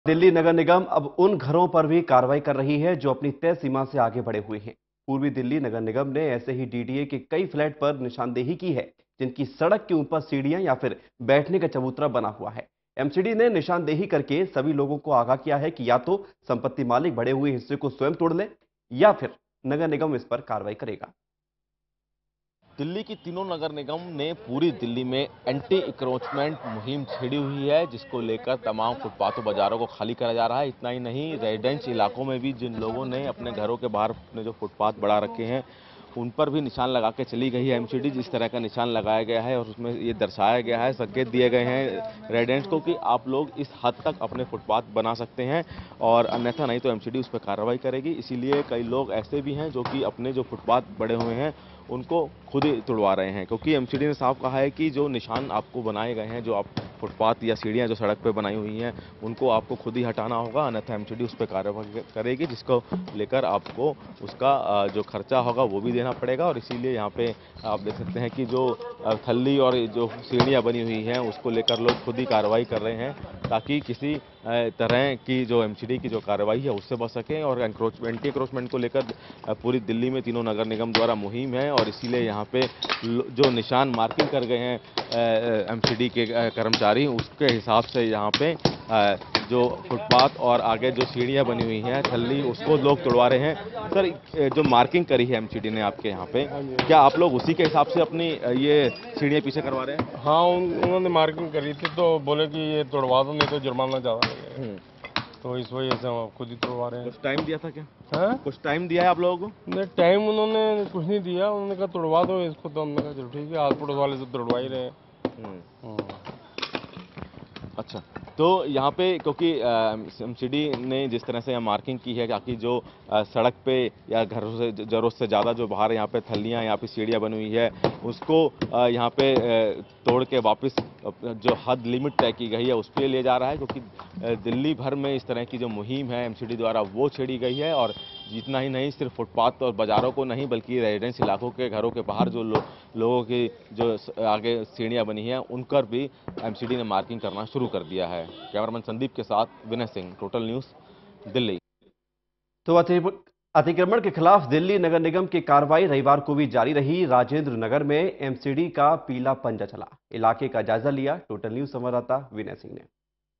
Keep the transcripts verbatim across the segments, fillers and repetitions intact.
दिल्ली नगर निगम अब उन घरों पर भी कार्रवाई कर रही है जो अपनी तय सीमा से आगे बढ़े हुए हैं। पूर्वी दिल्ली नगर निगम ने ऐसे ही डीडीए के कई फ्लैट पर निशानदेही की है जिनकी सड़क के ऊपर सीढ़ियां या फिर बैठने का चबूतरा बना हुआ है। एमसीडी ने निशानदेही करके सभी लोगों को आगाह किया है कि या तो संपत्ति मालिक बढ़े हुए हिस्से को स्वयं तोड़ ले या फिर नगर निगम इस पर कार्रवाई करेगा। दिल्ली की तीनों नगर निगम ने पूरी दिल्ली में एंटी इंक्रोचमेंट मुहिम छेड़ी हुई है, जिसको लेकर तमाम फुटपाथों बाजारों को खाली करा जा रहा है। इतना ही नहीं, रेजिडेंस इलाकों में भी जिन लोगों ने अपने घरों के बाहर अपने जो फुटपाथ बढ़ा रखे हैं उन पर भी निशान लगा के चली गई है एमसीडी। जिस तरह का निशान लगाया गया है और उसमें ये दर्शाया गया है, संकेत दिए गए हैं रेजिडेंट्स को कि आप लोग इस हद तक अपने फुटपाथ बना सकते हैं और अन्यथा नहीं तो एमसीडी उस पर कार्रवाई करेगी। इसीलिए कई लोग ऐसे भी हैं जो कि अपने जो फुटपाथ बड़े हुए हैं उनको खुद ही तुड़वा रहे हैं, क्योंकि एमसीडी ने साफ कहा है कि जो निशान आपको बनाए गए हैं, जो आप फुटपाथ या सीढ़ियां जो सड़क पे बनाई हुई हैं, उनको आपको खुद ही हटाना होगा, अन्यथा एमसीडी उस पर कार्रवाई करेगी, जिसको लेकर आपको उसका जो खर्चा होगा वो भी देना पड़ेगा। और इसीलिए यहाँ पे आप देख सकते हैं कि जो थल्ली और जो सीढ़ियाँ बनी हुई हैं उसको लेकर लोग खुद ही कार्रवाई कर रहे हैं, ताकि किसी तरह की जो एमसीडी की जो कार्रवाई है उससे बच सकें। और एंक्रोचमेंट एंटी एंक्रोचमेंट को लेकर पूरी दिल्ली में तीनों नगर निगम द्वारा मुहिम है और इसीलिए यहाँ पे जो निशान मार्किंग कर गए हैं एमसीडी के कर्मचारी, उसके हिसाब से यहाँ पे जो फुटपाथ और आगे जो सीढ़ियाँ बनी हुई हैं थल्ली, उसको लोग तोड़वा रहे हैं। सर, जो मार्किंग करी है एमसीडी ने आपके यहाँ पे, क्या आप लोग उसी के हिसाब से अपनी ये सीढ़ियाँ पीछे करवा रहे हैं? हाँ, उन, उन्होंने मार्किंग करी थी तो बोले कि ये तोड़वा दो, नहीं तो जुर्माना ज़्यादा लगेगा, तो इस वजह से हम खुद ही तोड़वा रहे हैं। कुछ टाइम दिया था क्या? हाँ, कुछ टाइम दिया है आप लोगों को? नहीं, टाइम उन्होंने कुछ नहीं दिया, उन्होंने कहा तोड़वा दो इसको, तो हमने कहा चलो ठीक है, आस पड़ोस वाले से तोड़वा ही रहे हैं। अच्छा, तो यहाँ पे क्योंकि एमसीडी ने जिस तरह से यहाँ मार्किंग की है ताकि जो आ, सड़क पे या घरों से जरूरत से ज़्यादा जो बाहर यहाँ पे थल्लियाँ यहाँ पे सीढ़ियाँ बनी हुई है उसको आ, यहाँ पे आ, तोड़ के वापस जो हद लिमिट तय की गई है उस पर ले जा रहा है, क्योंकि दिल्ली भर में इस तरह की जो मुहिम है एमसीडी द्वारा वो छेड़ी गई है। और जितना ही नहीं, सिर्फ फुटपाथ और बाज़ारों को नहीं बल्कि रेजिडेंस इलाकों के घरों के बाहर जो लो, लोगों की जो आगे सीढ़ियाँ बनी हैं उन पर भी एमसीडी ने मार्किंग करना शुरू कर दिया है। कैमरामैन संदीप के साथ विनय सिंह, टोटल न्यूज़, दिल्ली। तो अतिक्रमण के खिलाफ दिल्ली नगर निगम की कार्रवाई रविवार को भी जारी रही। राजेंद्र नगर में एमसीडी का पीला पंजा चला। इलाके का जायजा लिया टोटल न्यूज़ संवाददाता विनय सिंह ने।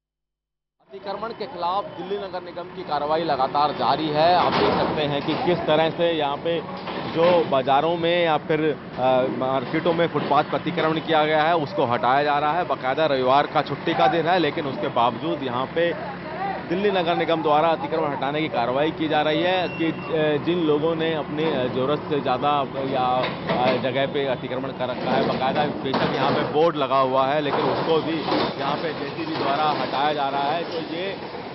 अतिक्रमण के खिलाफ दिल्ली नगर निगम की कार्रवाई लगातार जारी है। आप देख सकते हैं कि किस तरह से यहाँ पे जो बाजारों में या फिर मार्केटों में फुटपाथ पर अतिक्रमण किया गया है उसको हटाया जा रहा है। बाकायदा रविवार का छुट्टी का दिन है, लेकिन उसके बावजूद यहाँ पे दिल्ली नगर निगम द्वारा अतिक्रमण हटाने की कार्रवाई की जा रही है कि जिन लोगों ने अपनी ज़रूरत से ज़्यादा या जगह पे अतिक्रमण कर रखा है, बाकायदा बेशक यहाँ पे बोर्ड लगा हुआ है, लेकिन उसको भी यहाँ पे जेसीबी द्वारा हटाया जा रहा है। तो ये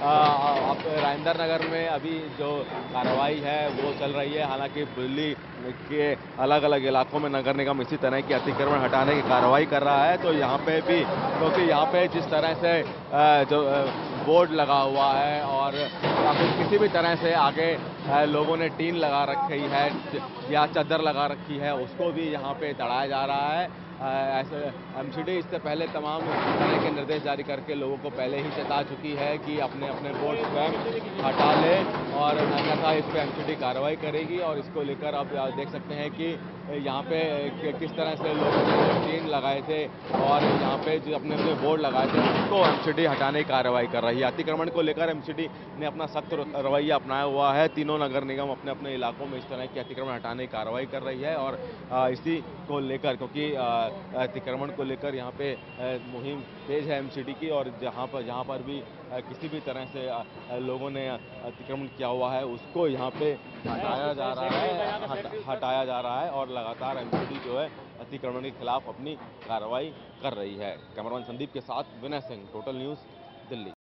अब राजेंद्र नगर में अभी जो कार्रवाई है वो चल रही है। हालांकि दिल्ली के अलग अलग इलाकों में नगर निगम इसी तरह की अतिक्रमण हटाने की कार्रवाई कर रहा है। तो यहाँ पे भी, क्योंकि तो यहाँ पे जिस तरह से जो बोर्ड लगा हुआ है और या फिर किसी भी तरह से आगे लोगों ने टीन लगा रखी है या चादर लगा रखी है, उसको भी यहाँ पे दड़ाया जा रहा है। ऐसे एमसीडी इससे पहले तमाम तरह के निर्देश जारी करके लोगों को पहले ही चेता चुकी है कि अपने अपने बोर्ड स्वयं हटा ले और अन्यथा इस पर एमसीडी कार्रवाई करेगी। और इसको लेकर आप देख सकते हैं कि यहाँ पे किस तरह से लोगों ने टीन लगाए थे और यहाँ पे जो अपने अपने बोर्ड लगाए थे उसको एमसीडी हटाने की कार्रवाई कर रही है। अतिक्रमण को लेकर एमसीडी ने अपना सख्त रवैया अपनाया हुआ है। तीनों नगर निगम अपने अपने इलाकों में इस तरह की अतिक्रमण हटाने की कार्रवाई कर रही है और इसी को लेकर, क्योंकि अतिक्रमण को लेकर यहाँ पे मुहिम तेज है एमसीडी की, और जहाँ पर जहाँ पर भी किसी भी तरह से लोगों ने अतिक्रमण किया हुआ है उसको यहाँ पे हटाया जा रहा है हट, हटाया जा रहा है और लगातार एमसीडी जो है अतिक्रमण के खिलाफ अपनी कार्रवाई कर रही है। कैमरामैन संदीप के साथ विनय सिंह, टोटल न्यूज़, दिल्ली।